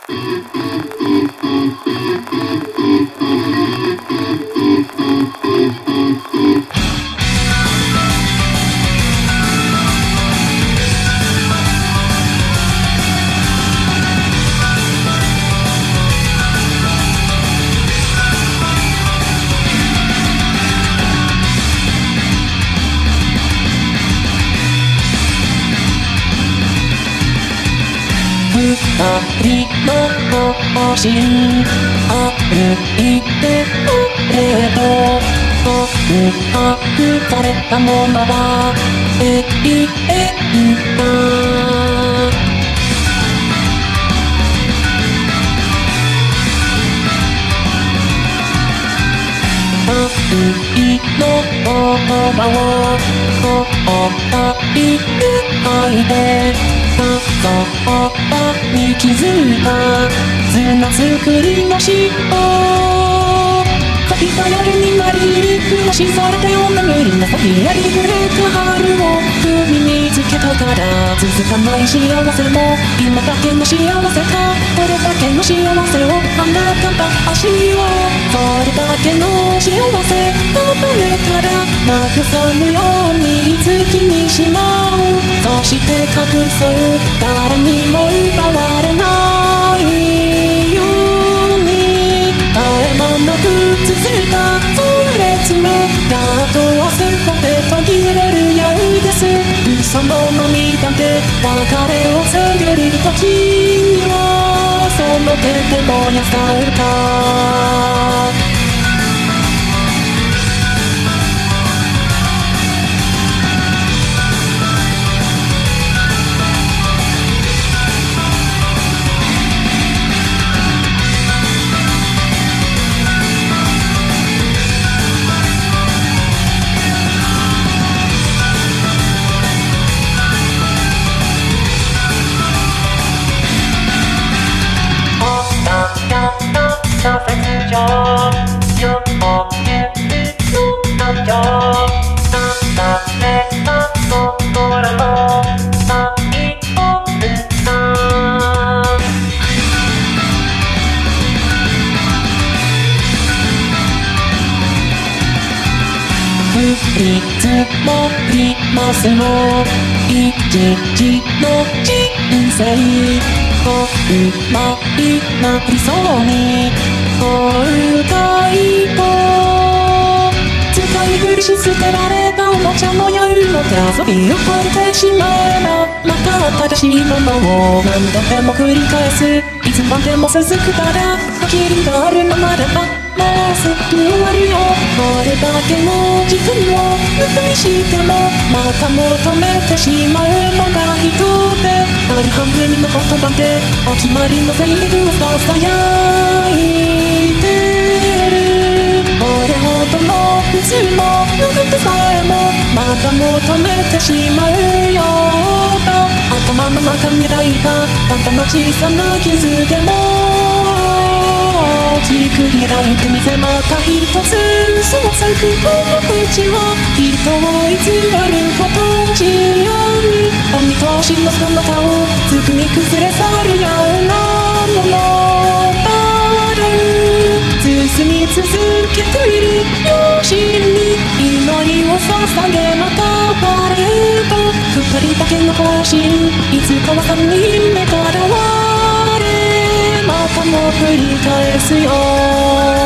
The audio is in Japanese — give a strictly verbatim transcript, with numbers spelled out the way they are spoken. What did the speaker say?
二人の星歩いてくれと告白されたものは永遠だ。愛の言葉を答えないで言葉に気づいた綱作りのしを飛びた夜になり暮らしされてお眠りなさひやりぐれた春を首につけたから続かない幸せも今だけの幸せかこれだけの幸せをあなたが足をそれだけの幸せ求めたら慰むように月にしまうそして隠そう誰にも奪われないように絶え間なく続いたそれつもやっとはすこで途切れるやうです嘘の涙で別れを告げる時にはその手で燃やされた挫折上よけるのよ離れた心の最後だ降り積もりますも一日の人生うまいなりそうに後悔と使い古し捨てられたおもちゃのやうの手遊びを超えてしまえばまた正しいものを何度でも繰り返すいつまでも続くから限りがあるのならばもうすぐ終わるよこれだけの自分を無にしてもまた求めてしまうのが人である半分の言葉でお決まりのセリフをさやいてるこれほどの普通の部分さえもまた求めてしまうよと頭の中に抱いたあんたの小さな傷でも大きく開いてみせまた一つ嘘の咲くこの口は人を偽ることじようお見通しのその顔すぐに崩れ去るようなものだる進み続けている両親に祈りを捧げまたバレーと二人だけの更新いつかは三人目から割れまたも繰り返すよ